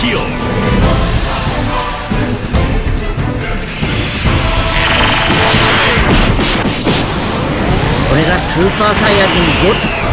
しよう。 これがスーパーサイヤ人5。